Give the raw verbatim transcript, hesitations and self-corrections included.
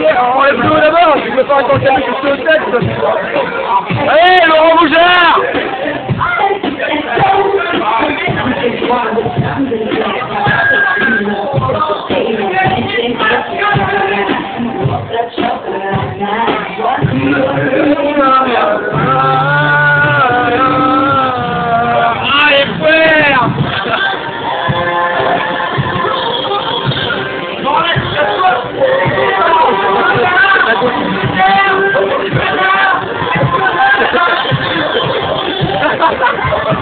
enlève le haut d'abord, je peux pas attendre qu'elle me au texte. Allez, Laurent Bougard! Allez, frère! Ha ha ha!